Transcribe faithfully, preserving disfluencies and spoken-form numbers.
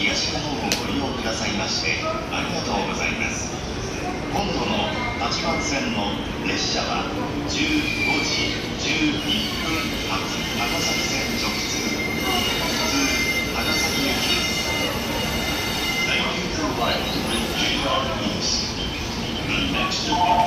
東の方をご利用くださいましてありがとうございます。今度のはちばん線の列車はじゅうごじじゅういっぷん発高崎線直通普通高崎行きです。Thank you for riding with ジェイアール East. The next